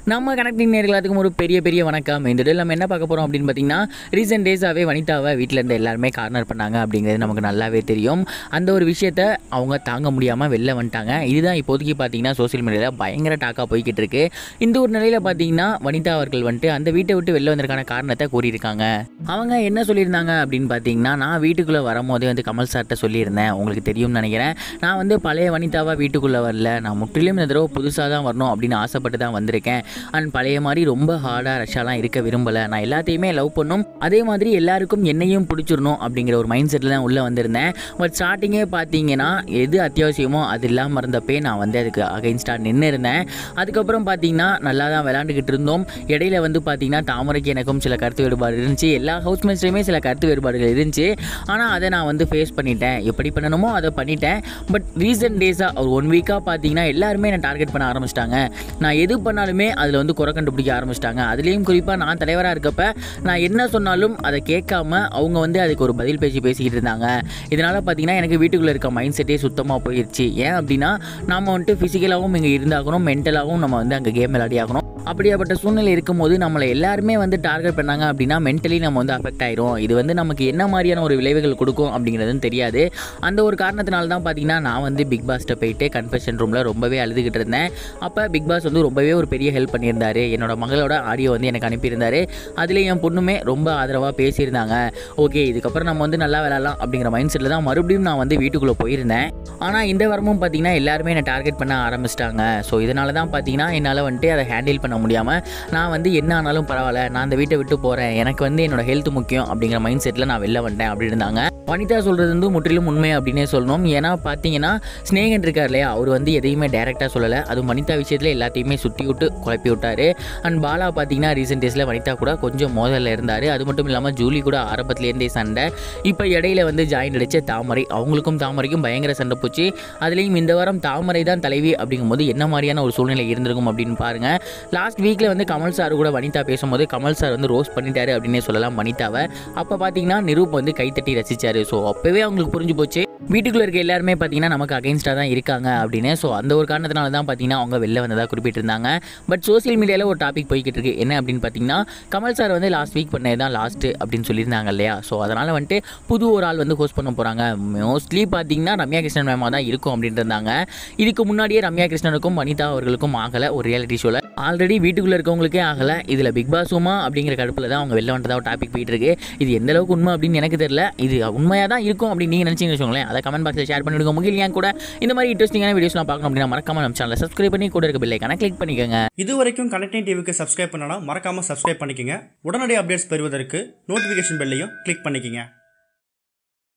நம்ம கனெக்டிங் நேர்களுக்கும் ஒரு பெரிய வணக்கம். இந்த வீடியோவில் நம்ம என்ன பார்க்க போகிறோம் அப்படின்னு பார்த்தீங்கன்னா, ரீசெண்ட் டேஸாகவே வனிதாவை வீட்டில் இருந்து எல்லாருமே கார்னர் பண்ணாங்க அப்படிங்கிறது நமக்கு நல்லாவே தெரியும். அந்த ஒரு விஷயத்தை அவங்க தாங்க முடியாமல் வெளில வந்துட்டாங்க. இதுதான் இப்போதைக்கு பார்த்தீங்கன்னா சோசியல் மீடியாவில் பயங்கர டாக்காக போய்கிட்டு இருக்கு. இந்த ஒரு நிலையில் பார்த்தீங்கன்னா வனிதா அவர்கள் வந்துட்டு அந்த வீட்டை விட்டு வெளில வந்ததுக்கான காரணத்தை கூறியிருக்காங்க. அவங்க என்ன சொல்லியிருந்தாங்க அப்படின்னு பார்த்தீங்கன்னா, நான் வீட்டுக்குள்ளே வரும்போதே வந்து கமல் சார்கிட்ட சொல்லியிருந்தேன், உங்களுக்கு தெரியும்னு நினைக்கிறேன், நான் வந்து பழைய வனிதாவாக வீட்டுக்குள்ளே வரல, நான் முற்றிலும் இந்த தடவை புதுசாக தான் வரணும் அப்படின்னு ஆசைப்பட்டு தான் வந்திருக்கேன். அண்ட் பழைய மாதிரி ரொம்ப ஹார்டாக ரஷ்ஷாலாம் இருக்க விரும்பலை, நான் எல்லாத்தையுமே லவ் பண்ணும், அதே மாதிரி எல்லாருக்கும் என்னையும் பிடிச்சிடணும் அப்படிங்கிற ஒரு மைண்ட் செட்டில் தான் உள்ளே வந்திருந்தேன். பட் ஸ்டார்டிங்கே பார்த்தீங்கன்னா எது அத்தியாவசியமோ அது இல்லாமல் இருந்தப்பே நான் வந்து அதுக்கு அகைன்ஸ்டாக நின்று இருந்தேன். அதுக்கப்புறம் பார்த்தீங்கன்னா நல்லா தான் விளையாண்டுக்கிட்டு இருந்தோம். இடையில வந்து பார்த்தீங்கன்னா தாமரைக்கு எனக்கும் சில கருத்து வேறுபாடு இருந்துச்சு, எல்லா ஹவுஸ்மேட்ஸ்லையுமே சில கருத்து வேறுபாடுகள் இருந்துச்சு. ஆனால் அதை நான் வந்து ஃபேஸ் பண்ணிட்டேன், எப்படி பண்ணணுமோ அதை பண்ணிட்டேன். பட் ரீசெண்ட் டேஸாக ஒரு 1 வீக்காக பார்த்தீங்கன்னா எல்லாருமே என்னை டார்கெட் பண்ண ஆரம்பிச்சிட்டாங்க. நான் எது பண்ணாலுமே அதில் வந்து குறை கண்டுபிடிக்க ஆரம்பிச்சிட்டாங்க. அதுலேயும் குறிப்பாக நான் தலைவராக இருக்கப்ப நான் என்ன சொன்னாலும் அதை கேட்காம அவங்க வந்து அதுக்கு ஒரு பதில் பேசிக்கிட்டு இருந்தாங்க. இதனால் பார்த்தீங்கன்னா எனக்கு வீட்டுக்குள்ளே இருக்க மைண்ட் செட்டே சுத்தமாக போயிடுச்சு. ஏன் அப்படின்னா நம்ம வந்துட்டு ஃபிசிக்கலாகவும் இங்கே இருந்தாகணும், மென்டலாகவும் நம்ம வந்து அங்கே கேம் விளையாடி ஆகணும். அப்படியாப்பட்ட சூழ்நிலை இருக்கும்போது நம்மளை எல்லாருமே வந்து டார்கெட் பண்ணாங்க அப்படின்னா மென்டலி நம்ம வந்து அஃபெக்ட் ஆயிரும். இது வந்து நமக்கு என்ன மாதிரியான ஒரு விளைவுகள் கொடுக்கும் அப்படிங்கிறதுன்னு தெரியாது. அந்த ஒரு காரணத்தினால தான் பார்த்தீங்கன்னா நான் வந்து பிக் பாஸ்ட்டை போயிட்டு கன்ஃபெஷன் ரூமில் ரொம்பவே அழுதுகிட்டு இருந்தேன். அப்போ பிக் பாஸ் வந்து ரொம்பவே ஒரு பெரிய ஹெல்ப் பண்ணியிருந்தாரு. என்னோட மகளோட ஆடியோ வந்து எனக்கு அனுப்பியிருந்தாரு. அதில் என் பொண்ணுமே ரொம்ப ஆதரவாக பேசியிருந்தாங்க. ஓகே, இதுக்கப்புறம் நம்ம வந்து நல்லா விளையாடலாம் அப்படிங்கிற மைண்ட் செட்டில் தான் மறுபடியும் நான் வந்து வீட்டுக்குள்ளே போயிருந்தேன். ஆனால் இந்த வாரமும் பார்த்தீங்கன்னா எல்லாருமே என்னை டார்கெட் பண்ண ஆரம்பிச்சிட்டாங்க. ஸோ இதனால தான் பார்த்தீங்கன்னா என்னால் வந்துட்டு அதை ஹேண்டில் பண்ண முடியாமல் நான் வந்து என்ன ஆனாலும் பரவாயில்ல, நான் அந்த வீட்டை விட்டு போகிறேன், எனக்கு வந்து என்னோட ஹெல்த் முக்கியம் அப்படிங்கிற மைண்ட் செட்டில் நான் வெளில வந்துட்டேன் அப்படி இருந்தாங்க. வனிதா சொல்கிறது வந்து முற்றிலும் உண்மை அப்படின்னே சொல்லணும். ஏன்னா பார்த்தீங்கன்னா ஸ்னேகன் இருக்கார் இல்லையா, அவர் வந்து எதையுமே டைரெக்டாக சொல்லலை. அதுவும் வனிதா விஷயத்தில் எல்லாத்தையுமே சுற்றி விட்டு குழப்பி விட்டார். அண்ட் பாலா பார்த்தீங்கன்னா ரீசெண்ட் டேஸில் வனிதா கூட கொஞ்சம் மோதலில் இருந்தார். அது மட்டும் இல்லாமல் ஜூலி கூட ஆரம்பத்துலேருந்தே சண்டை. இப்போ இடையில வந்து ஜாயின் அடித்த தாமரை, அவங்களுக்கும் தாமரைக்கும் பயங்கர சண்டை போச்சு. அதுலேயும் இந்த வாரம் தாமரை தான் தலைவி அப்படிங்கும்போது என்ன மாதிரியான ஒரு சூழ்நிலை இருந்திருக்கும் அப்படின்னு பாருங்கள். லாஸ்ட் வீக்கில் வந்து கமல் சார் கூட வனிதா பேசும்போது கமல் சார் வந்து ரோஸ்ட் பண்ணிட்டாரு அப்படின்னே சொல்லலாம் வனிதாவை. அப்போ பார்த்தீங்கன்னா நிரூப் வந்து கைத்தட்டி ரசித்தார். ஸோ அப்போவே அவங்களுக்கு புரிஞ்சு போச்சு வீட்டுக்குள்ளே இருக்க எல்லாருமே பார்த்தீங்கன்னா நமக்கு அகைன்ஸ்டாக தான் இருக்காங்க அப்படின்னு. ஸோ அந்த ஒரு காரணத்தினால தான் பார்த்தீங்கன்னா அவங்க வெளில வந்ததாக குறிப்பிட்டிருந்தாங்க. பட் சோசியல் மீடியாவில் ஒரு டாபிக் போய்கிட்டு இருக்கு. என்ன அப்படின்னு பார்த்தீங்கன்னா, கமல் சார் வந்து லாஸ்ட் வீக் பண்ணது தான் லாஸ்ட்டு அப்படின்னு சொல்லியிருந்தாங்க இல்லையா. ஸோ அதனால் வந்துட்டு புது ஒரு ஆள் வந்து ஹோஸ்ட் பண்ண போகிறாங்க. மோஸ்ட்லி பார்த்தீங்கன்னா ரம்யா கிருஷ்ணன் மேமாக தான் இருக்கும் அப்படின்ட்டு இருந்தாங்க. இதுக்கு முன்னாடியே ரம்யா கிருஷ்ணனுக்கும் வனிதா அவர்களுக்கும் ஆகலை ஒரு ரியாலிட்டி ஷோவில். ஆல்ரெடி வீட்டுக்குள்ளே இருக்கவங்களுக்கே ஆகலை, இதில் பிக் பாஸுமா அப்படிங்கிற கடுப்பில் தான் அவங்க வெளில வந்ததாக ஒரு டாபிக் போயிட்டு இருக்கு. இது எந்த அளவுக்கு உண்மை அப்படின்னு எனக்கு தெரியல. இது உண்மையாக தான் இருக்கும் அப்படின்னு நீங்கள் நினச்சிங்கன்னு வச்சுக்கோங்களேன். அதை கமெண்ட் பாக்ஸில் ஷேர் பண்ணிவிடுங்க. முக்கியம் ஏன் கூட இந்த மாதிரி இன்ட்ரெஸ்டிங்கான வீடியோஸ்லாம் பார்க்கணும் அப்படின்னா மறக்காம நம்ம சேனலை சப்ஸ்கிரைப் பண்ணி கூட இருக்க பெல் ஐகானை கிளிக் பண்ணிக்கோங்க. இது வரைக்கும் கனெக்டிங் டிவிக்கு சப்ஸ்கிரைப் பண்ணனா மறக்காம சப்ஸ்கிரைப் பண்ணிக்கோங்க. உடனடி அப்டேட்ஸ் பெறுவதற்கு நோட்டிஃபிகேஷன் பெல்லையும் கிளிக் பண்ணிக்கோங்க.